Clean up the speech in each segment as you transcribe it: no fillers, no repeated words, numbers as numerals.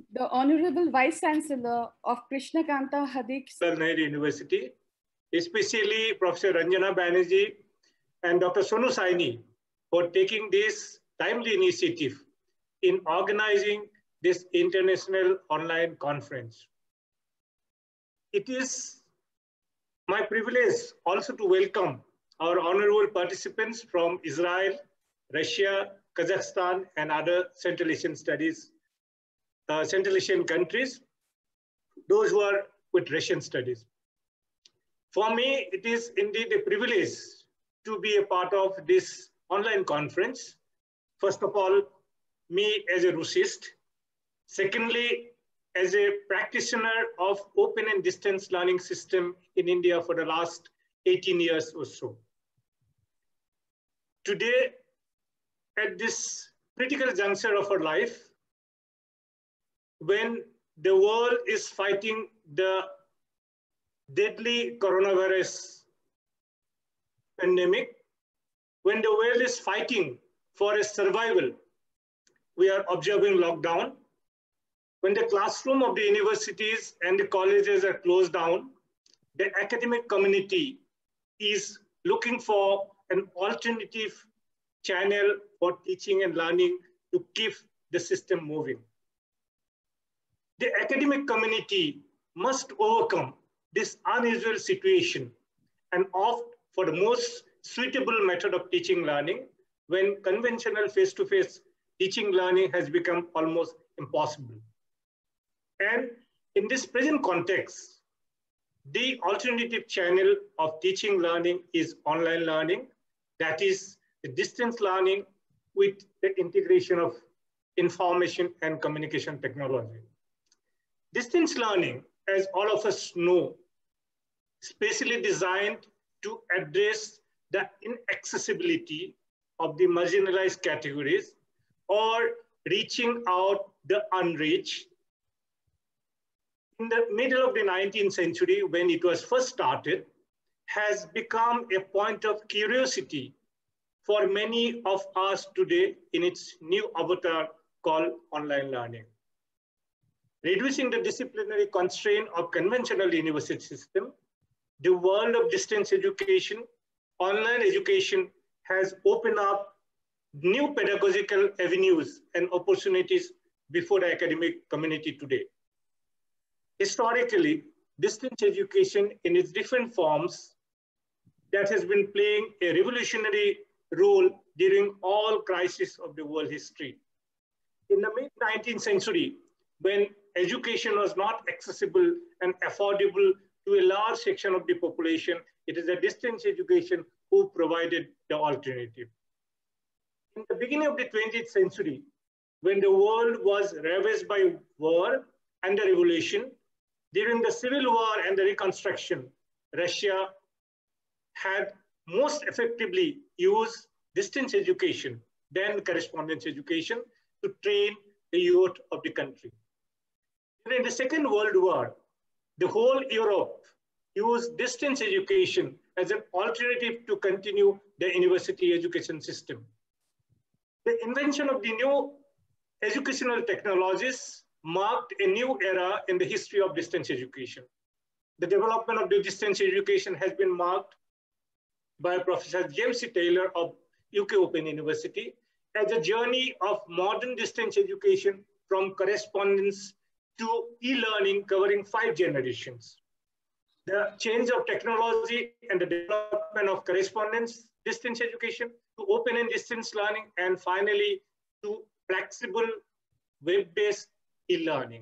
The Honorable Vice Chancellor of Krishnakanta Hadik Nehru University, especially Professor Ranjana Banerjee and Dr. Sonu Saini for taking this timely initiative in organizing this international online conference. It is my privilege also to welcome our honorable participants from Israel, Russia, Kazakhstan, and other Central Asian Central Asian countries, those who are with Russian studies. For me, it is indeed a privilege to be a part of this online conference. First of all, me as a Russist. Secondly, as a practitioner of open and distance learning system in India for the last 18 years or so. Today, at this critical juncture of our life, when the world is fighting the deadly coronavirus pandemic, when the world is fighting for a survival, we are observing lockdown. When the classroom of the universities and the colleges are closed down, the academic community is looking for an alternative channel for teaching and learning to keep the system moving. The academic community must overcome this unusual situation and opt for the most suitable method of teaching learning when conventional face-to-face teaching learning has become almost impossible. And in this present context, the alternative channel of teaching learning is online learning, that is the distance learning with the integration of information and communication technology. Distance learning, as all of us know, specially designed to address the inaccessibility of the marginalized categories or reaching out the unreached. In the middle of the 19th century, when it was first started, has become a point of curiosity for many of us today in its new avatar called online learning. Reducing the disciplinary constraint of conventional university system, the world of distance education, online education has opened up new pedagogical avenues and opportunities before the academic community today. Historically, distance education in its different forms that has been playing a revolutionary role during all crises of the world history. In the mid-19th century, when education was not accessible and affordable to a large section of the population, it is a distance education who provided the alternative. In the beginning of the 20th century, when the world was ravaged by war and the revolution, during the Civil War and the Reconstruction, Russia had most effectively used distance education than correspondence education to train the youth of the country. In the Second World War, the whole Europe used distance education as an alternative to continue the university education system. The invention of the new educational technologies marked a new era in the history of distance education. The development of the distance education has been marked by Professor James C. Taylor of UK Open University as a journey of modern distance education from correspondence to e-learning covering 5 generations. The change of technology and the development of correspondence distance education to open and distance learning, and finally to flexible web-based e-learning.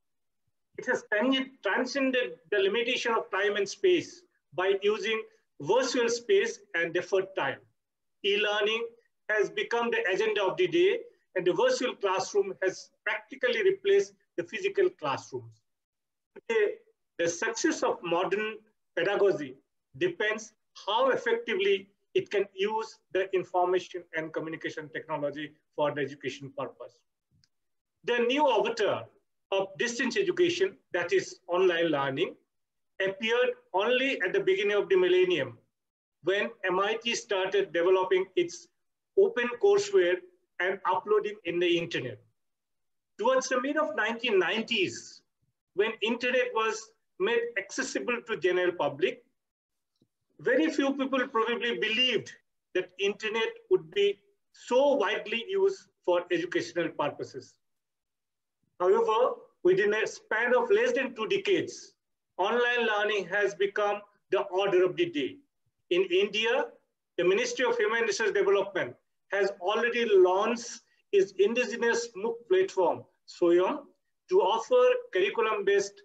It has transcended the limitation of time and space by using virtual space and deferred time. E-learning has become the agenda of the day, and the virtual classroom has practically replaced the physical classrooms. Today, the success of modern pedagogy depends how effectively it can use the information and communication technology for the education purpose. The new avatar of distance education, that is online learning, appeared only at the beginning of the millennium when MIT started developing its open courseware and uploading in the internet. Towards the mid of 1990s, when internet was made accessible to general public, very few people probably believed that internet would be so widely used for educational purposes. However, within a span of less than 2 decades, online learning has become the order of the day. In India, the Ministry of Human Resource Development has already launched its indigenous MOOC platform, SWAYAM, to offer curriculum-based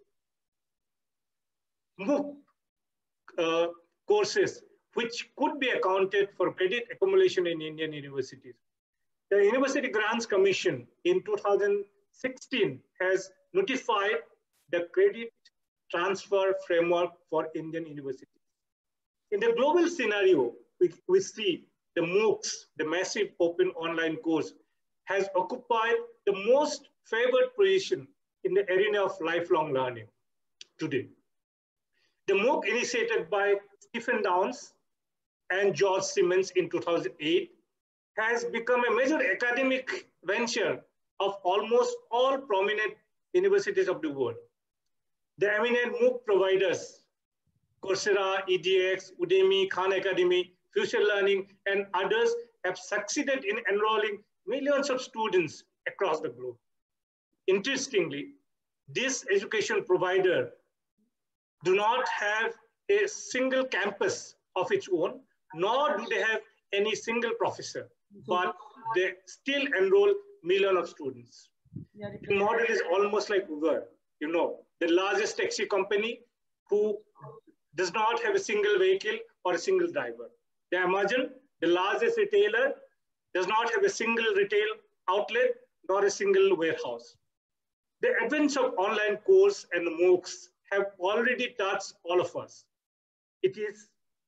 MOOC courses, which could be accounted for credit accumulation in Indian universities. The University Grants Commission in 2016 has notified the credit transfer framework for Indian universities. In the global scenario, we see the MOOCs, the massive open online course, has occupied the most favored position in the arena of lifelong learning today. The MOOC initiated by Stephen Downes and George Simmons in 2008 has become a major academic venture of almost all prominent universities of the world. The eminent MOOC providers, Coursera, edX, Udemy, Khan Academy, Future Learning, and others have succeeded in enrolling millions of students across the globe. Interestingly, this education provider do not have a single campus of its own, nor do they have any single professor, but they still enroll millions of students. The model is almost like Uber, you know, the largest taxi company who does not have a single vehicle or a single driver. The Amazon, the largest retailer, does not have a single retail outlet nor a single warehouse. The advent of online course and MOOCs have already touched all of us. It is,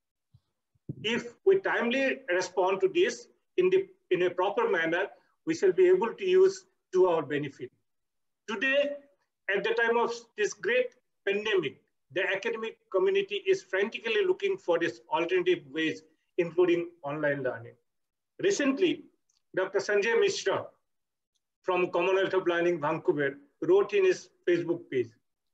if we timely respond to this in a proper manner, we shall be able to use to our benefit. Today, at the time of this great pandemic, the academic community is frantically looking for these alternative ways, including online learning. Recently, Dr. Sanjay Mishra from Commonwealth of Learning, Vancouver, wrote in his Facebook page,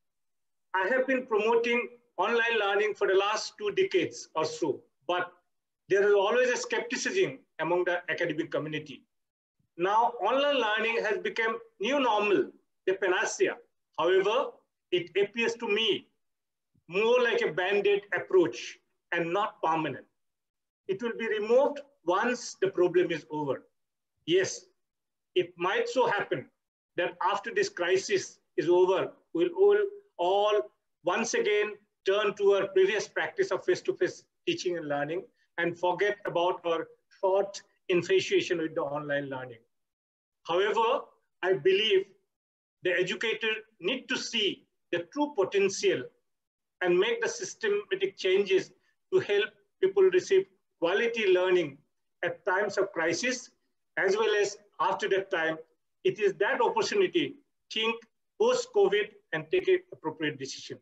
"I have been promoting online learning for the last 2 decades or so, but there is always a skepticism among the academic community. Now, online learning has become new normal, the panacea. However, it appears to me more like a band-aid approach and not permanent. It will be removed once the problem is over. Yes, it might so happen that after this crisis is over, we'll all once again turn to our previous practice of face-to-face teaching and learning and forget about our short infatuation with the online learning. However, I believe the educator need to see the true potential and make the systematic changes to help people receive quality learning at times of crisis, as well as after that time. It is that opportunity, think post-COVID and take an appropriate decision.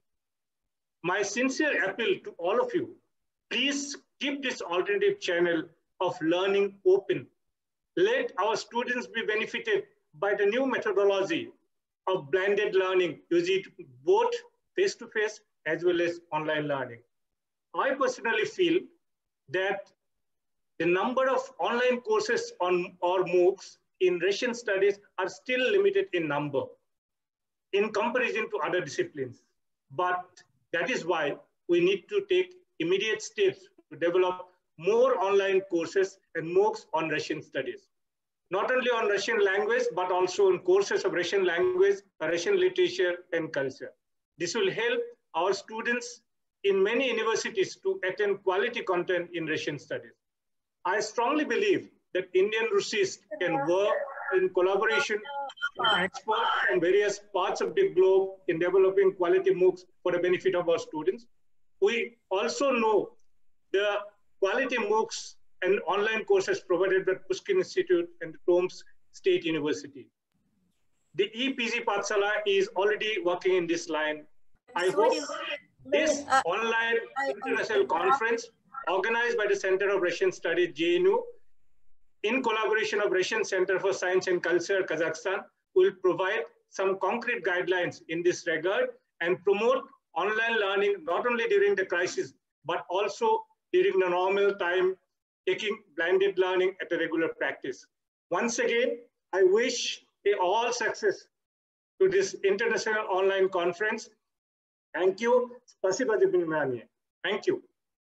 My sincere appeal to all of you, please keep this alternative channel of learning open. Let our students be benefited by the new methodology of blended learning, using both face-to-face as well as online learning. I personally feel that the number of online courses or MOOCs in Russian studies are still limited in number in comparison to other disciplines. But that is why we need to take immediate steps to develop more online courses and MOOCs on Russian studies. Not only on Russian language, but also on courses of Russian language, Russian literature, and culture. This will help our students in many universities to attend quality content in Russian studies. I strongly believe that Indian RUSIs can work in collaboration with experts from various parts of the globe in developing quality MOOCs for the benefit of our students. We also know the quality MOOCs and online courses provided by Pushkin Institute and Tomsk State University. The ePG Pathshala is already working in this line. I hope this online international conference organized by the Center of Russian Studies, JNU, in collaboration of Russian Center for Science and Culture, Kazakhstan, will provide some concrete guidelines in this regard and promote online learning, not only during the crisis, but also during the normal time, taking blended learning at a regular practice. Once again, I wish all success to this international online conference. Thank you. Спасибо за внимание. Thank you.